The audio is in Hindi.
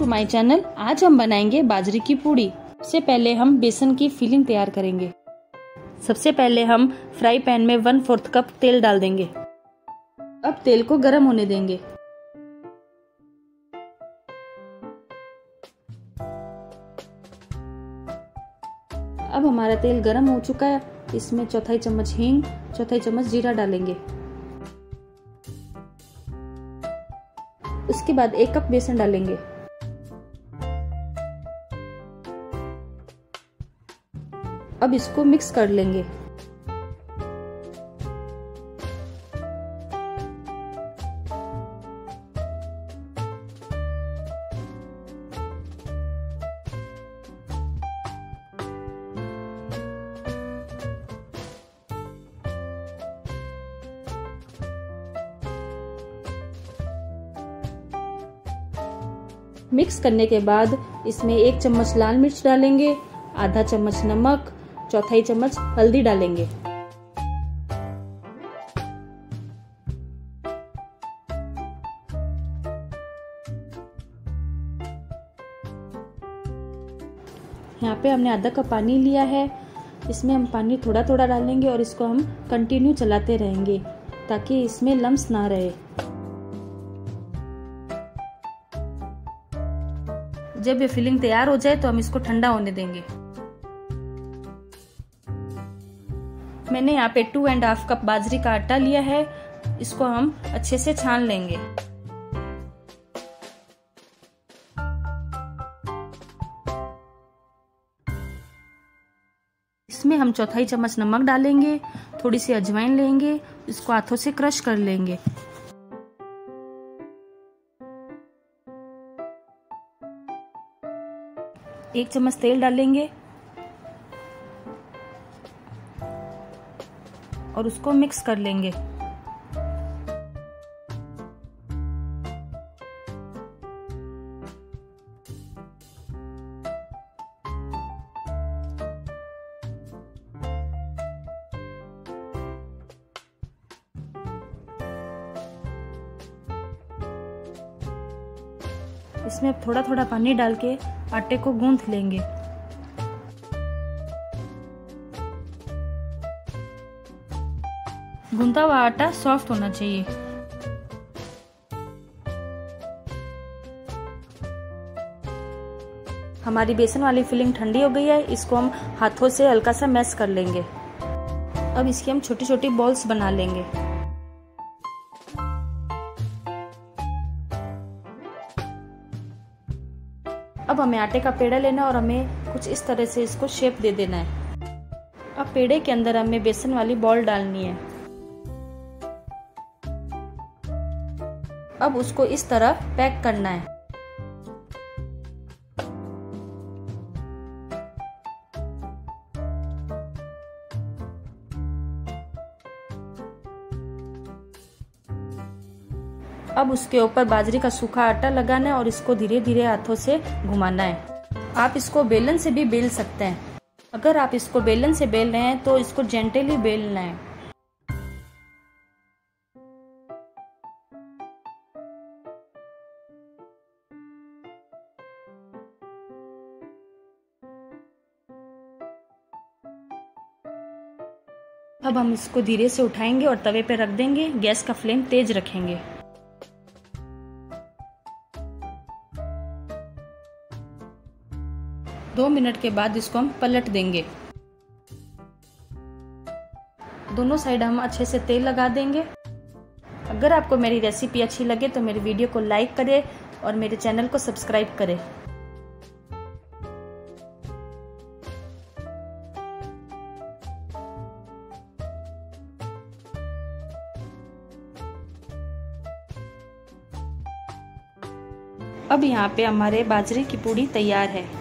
My channel. आज हम बनाएंगे बाजरे की पूड़ी। सबसे पहले हम बेसन की फिलिंग तैयार करेंगे। सबसे पहले हम फ्राई पैन में 1/4 कप तेल डाल देंगे। अब तेल को गर्म होने देंगे। अब हमारा तेल गर्म हो चुका है। इसमें 1/4 चम्मच हींग, 1/4 चम्मच जीरा डालेंगे। उसके बाद 1 कप बेसन डालेंगे। अब इसको मिक्स कर लेंगे। मिक्स करने के बाद इसमें 1 चम्मच लाल मिर्च डालेंगे, आधा चम्मच नमक, 1/4 चम्मच हल्दी डालेंगे। यहाँ पे हमने आधा कप पानी लिया है। इसमें हम पानी थोड़ा थोड़ा डालेंगे और इसको हम कंटिन्यू चलाते रहेंगे ताकि इसमें लम्स ना रहे। जब ये फिलिंग तैयार हो जाए तो हम इसको ठंडा होने देंगे। मैंने यहाँ पे 2.5 कप बाजरे का आटा लिया है। इसको हम अच्छे से छान लेंगे। इसमें हम 1/4 चम्मच नमक डालेंगे, थोड़ी सी अजवाइन लेंगे, इसको हाथों से क्रश कर लेंगे। एक चम्मच तेल डालेंगे और उसको मिक्स कर लेंगे। इसमें अब थोड़ा थोड़ा पानी डाल के आटे को गूंथ लेंगे। गूंथा हुआ आटा सॉफ्ट होना चाहिए। हमारी बेसन वाली फिलिंग ठंडी हो गई है। इसको हम हाथों से हल्का सा मैश कर लेंगे। अब इसकी हम छोटी छोटी बॉल्स बना लेंगे। अब हमें आटे का पेड़ा लेना है और हमें कुछ इस तरह से इसको शेप दे देना है। अब पेड़े के अंदर हमें बेसन वाली बॉल डालनी है। अब उसको इस तरह पैक करना है। अब उसके ऊपर बाजरे का सूखा आटा लगाना है और इसको धीरे धीरे हाथों से घुमाना है। आप इसको बेलन से भी बेल सकते हैं। अगर आप इसको बेलन से बेल रहे हैं तो इसको जेंटली बेलना है। अब हम इसको धीरे से उठाएंगे और तवे पे रख देंगे। गैस का फ्लेम तेज रखेंगे। दो मिनट के बाद इसको हम पलट देंगे। दोनों साइड हम अच्छे से तेल लगा देंगे। अगर आपको मेरी रेसिपी अच्छी लगे तो मेरी वीडियो को लाइक करें और मेरे चैनल को सब्सक्राइब करें। अब यहाँ पे हमारे बाजरे की पूड़ी तैयार है।